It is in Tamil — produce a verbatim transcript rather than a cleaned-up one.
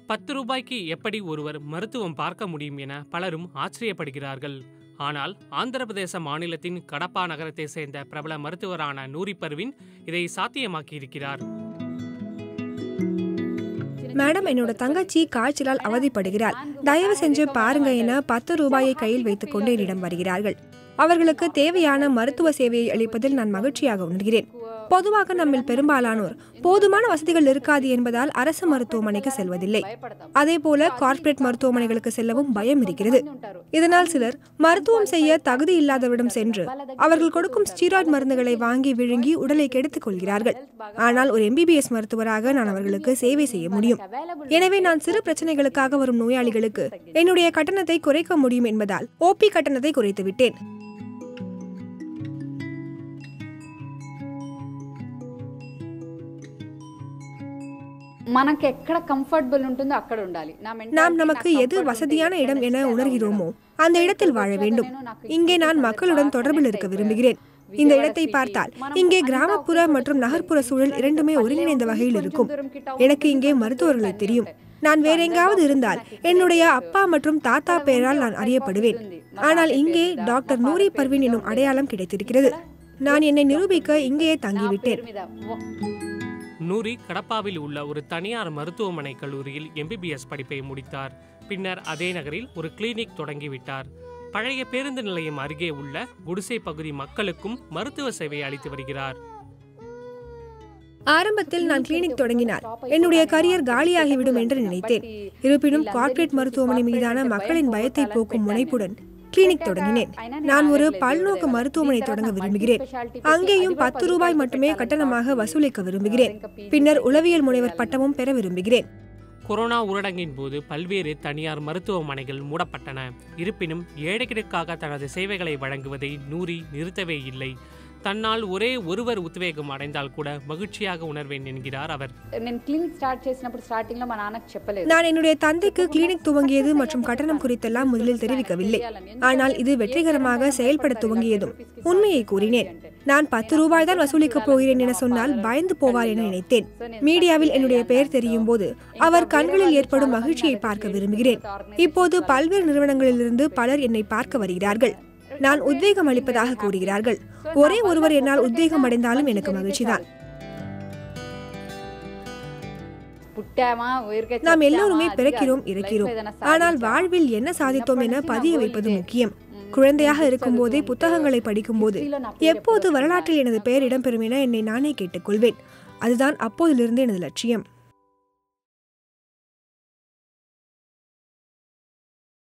பத்து ரூபாய்க்கு எப்படி ஒருவர் மருத்துவம் பார்க்க முடியும் என பலரும் ஆச்சரியப்படுகிறார்கள். ஆனால் ஆந்திர பிரதேச மாநிலத்தின் கடப்பா நகரத்தை சேர்ந்த பிரபல மருத்துவரான நூரி பர்வீன் இதை சாத்தியமாக்கியிருக்கிறார். மேடம், என்னோட தங்கச்சி காய்ச்சலால் அவதிப்படுகிறாள், தயவு செஞ்சு பாருங்க என பத்து ரூபாயை கையில் வைத்துக் கொண்டு என்னிடம் வருகிறார்கள். அவர்களுக்கு தேவையான மருத்துவ சேவையை அளிப்பதில் நான் மகிழ்ச்சியாக உணர்கிறேன். பொதுவாக நம்மில் பெரும்பாலானோர் போதுமான வசதிகள் இருக்காது என்பதால் அரசு மருத்துவமனைக்கு செல்வதில்லை. அதே போல கார்ப்பரேட் மருத்துவமனைகளுக்கு செல்லவும் பயம் இருக்கிறது. இதனால் சிலர் மருத்துவம் செய்ய தகுதி இல்லாதவரிடம் சென்று அவர்கள் கொடுக்கும் ஸ்டீராய்டு மருந்துகளை வாங்கி விழுங்கி உடலை கெடுத்துக் கொள்கிறார்கள். ஆனால் ஒரு எம்பிபிஎஸ் மருத்துவராக நான் அவர்களுக்கு சேவை செய்ய முடியும். எனவே நான் சிறு பிரச்சனைகளுக்காக வரும் நோயாளிகளுக்கு என்னுடைய கட்டணத்தை குறைக்க முடியும் என்பதால் ஓபி கட்டணத்தை குறைத்து விட்டேன். நாம் நமக்கு எது வசதியான இடம் என உணர்கிறோமோ அந்த இடத்தில் வாழ வேண்டும். இங்கே நான் மக்களுடன் தொடர்பில் இருக்க விரும்புகிறேன். இந்த இடத்தை பார்த்தால் இங்கே கிராமப்புற மற்றும் நகர்ப்புற சூழல் இரண்டுமே ஒருங்கிணைந்த வகையில் இருக்கும். எனக்கு இங்கே மருத்துவர்களை தெரியும். நான் வேற எங்காவது இருந்தால் என்னுடைய அப்பா மற்றும் தாத்தா பெயரால் நான் அறியப்படுவேன். ஆனால் இங்கே டாக்டர் நூரி பர்வீன் என்னும் அடையாளம் கிடைத்திருக்கிறது. நான் என்னை நிரூபிக்க இங்கேயே தங்கிவிட்டேன். நூரி கடப்பாவில் உள்ள ஒரு தனியார் மருத்துவமனை கல்லூரியில் எம்பிபிஎஸ் படிப்பை முடித்தார். பின்னர் அதே நகரில் ஒரு கிளினிக் தொடங்கிவிட்டார். பழைய பேருந்து நிலையம் அருகே உள்ள குடிசை பகுதி மக்களுக்கும் மருத்துவ சேவை அளித்து வருகிறார். ஆரம்பத்தில் நான் கிளினிக் தொடங்கினார் என்னுடைய கரியர் காலியாகிவிடும் என்று நினைத்தேன். இருப்பினும் கார்ப்பரேட் மருத்துவமனை மீதான மக்களின் பயத்தை போக்கும் முனைப்புடன் கிளினிக் தொடங்கினேன். நான் ஒரு பல்நோக்கு மருத்துவமனை தொடங்க விரும்புகிறேன். அங்கேயும் பத்து ரூபாய் மட்டுமே கட்டணமாக வசூலிக்க விரும்புகிறேன். பின்னர் உளவியல் முனைவர் பட்டமும் பெற விரும்புகிறேன். கொரோனா ஊரடங்கின் போது பல்வேறு தனியார் மருத்துவமனைகள் மூடப்பட்டன. இருப்பினும் ஏழைகளுக்காக தனது சேவைகளை வழங்குவதை நூரி நிறுத்தவே இல்லை. தன்னால் ஒரே ஒருவர் உத்வேகம் அடைந்தால் கூட மகிழ்ச்சியாக உணர்வேன் என்கிறார் அவர். நான் என்னுடைய தந்தைக்கு கிளினிக் துவங்கியது மற்றும் கட்டணம் குறித்தெல்லாம் முதலில் தெரிவிக்கவில்லை. ஆனால் இது வெற்றிகரமாக செயல்பட துவங்கியதும் உண்மையை கூறினேன். நான் பத்து ரூபாய் தான் வசூலிக்கப் போகிறேன் என சொன்னால் பயந்து போவார் என நினைத்தேன். மீடியாவில் என்னுடைய பெயர் தெரியும் போது அவர் கண்களில் ஏற்படும் மகிழ்ச்சியை பார்க்க விரும்புகிறேன். இப்போது பல்வேறு நிறுவனங்களிலிருந்து பலர் என்னை பார்க்க வருகிறார்கள். நான் உத்வேகம் அளிப்பதாக கூறுகிறார்கள். ஒரே ஒருவர் என்னால் உத்வேகம் அடைந்தாலும் எனக்கு மகிழ்ச்சிதான். நாம் எல்லோருமே பிறக்கிறோம், இருக்கிறோம். ஆனால் வாழ்வில் என்ன சாதித்தோம் என பதிய வைப்பது முக்கியம். குழந்தையாக இருக்கும் போதே புத்தகங்களை படிக்கும் போது எப்போது வரலாற்றில் எனது பெயர் இடம்பெறும் என என்னை நானே கேட்டுக்கொள்வேன். அதுதான் அப்போதிலிருந்து எனது லட்சியம்.